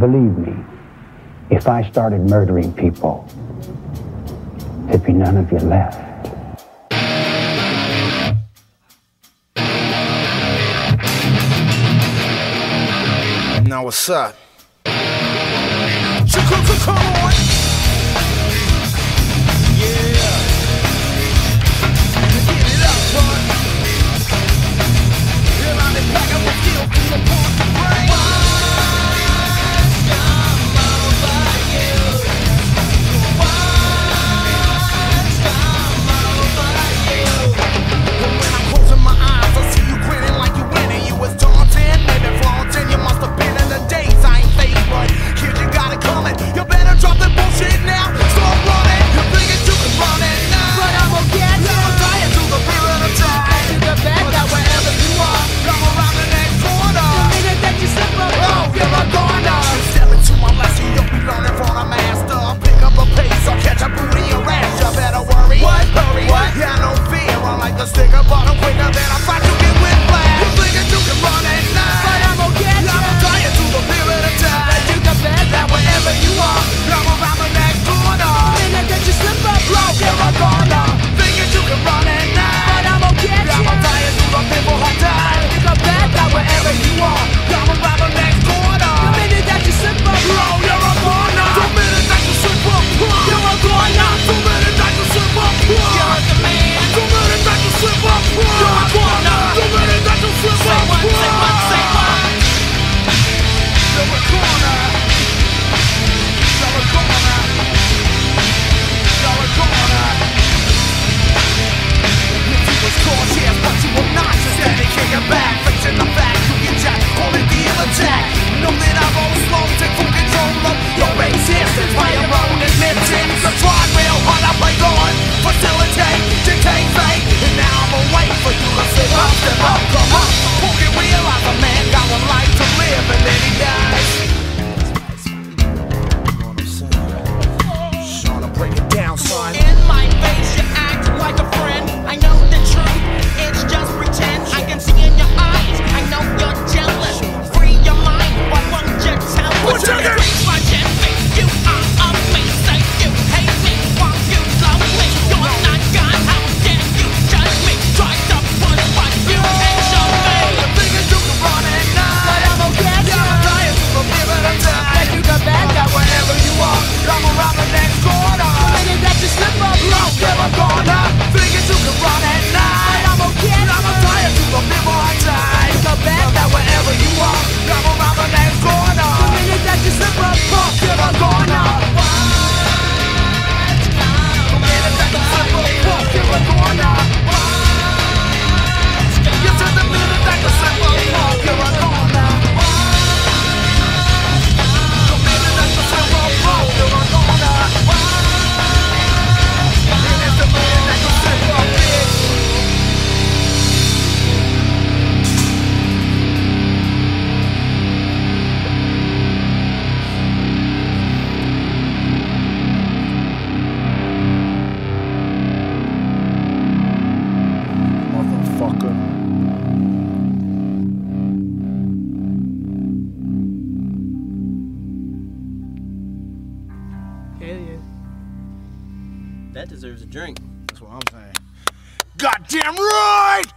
Believe me, if I started murdering people, there'd be none of you left. Now what's up? Come on! Yeah! Get it up, bud! Feel on it back up the field from the point to break. What's come over you? What's come over you? But when I'm closing my eyes, I see you grinning like you winning. You was daunting, maybe flaunting. You must have been in the days I ain't fake, but here you got it coming. You better drop the bullshit now. Start running. You think you can run it now, but I'm gonna get you. I'm dying to the period of time. To the back out wherever you are. Come around the next corner. The minute that you slip up, oh, you're a goner. Step into my lesson, you'll be learning from a master. Pick up a pace or catch a boot in your ass. You better worry. What? Hurry. What? Yeah, no fear. I'm like the sticker, but I'm quicker than I fight to get with flash. You think you can run it now, but I'm gonna get you. I'm dying to the period of time. You can bet that wherever you are, come around the next corner. The minute that you slip up, bro, you're a goner. Think you can run it now, but I'm gonna get you. I'm dying to the people who die. You can bet that wherever you are, come around the next corner. The minute that you slip up, bro, you're a goner. The minute that you slip up, you're a goner. The minute that you slip up, you're the man. The minute that you slip up, you're a goner. The minute that you slip up, say what, say what, say what. You're a goner. You're a goner. You're a goner. You was cautious, but you were not. Standing kicking back, facing the fact you get jacked, calling the attack. Know that I roll slow, take full control of your existence by your own admittance. I tried real hard, I played on, facilitate, dictate fate, and now I'm waiting for you to sit up, step up, come up. Who can realize a man got one life to live and then he dies? Trying to break it down, son. In my face, you act like a friend. I know the truth, it's just pretend. I can see in your eyes, I know you're jealous. Free your mind, why won't you tell us? What you get? My envy, you are of me. Say you hate me, want you love me. You're not God, how dare you judge me? Try to push what you can't show me. You think you can run it now, But I'm gonna get you. I'm dying to the period of time. That you can back That wherever you are, come around the next corner. The minute that you slip up, Bro, you're a goner. Think you can run it now, but I'm gonna get you. I'm dying to the people I die. The back That wherever you are, come around the next corner. The minute that you slip up, You're a goner. The minute that you slip up, you're a goner. You said the minute that you slip up, you're a goner. The minute that you slip up, you're a goner. And it's the minute that you slip up, bitch. Motherfucker. Hell yeah. That deserves a drink. That's what I'm saying. Goddamn right!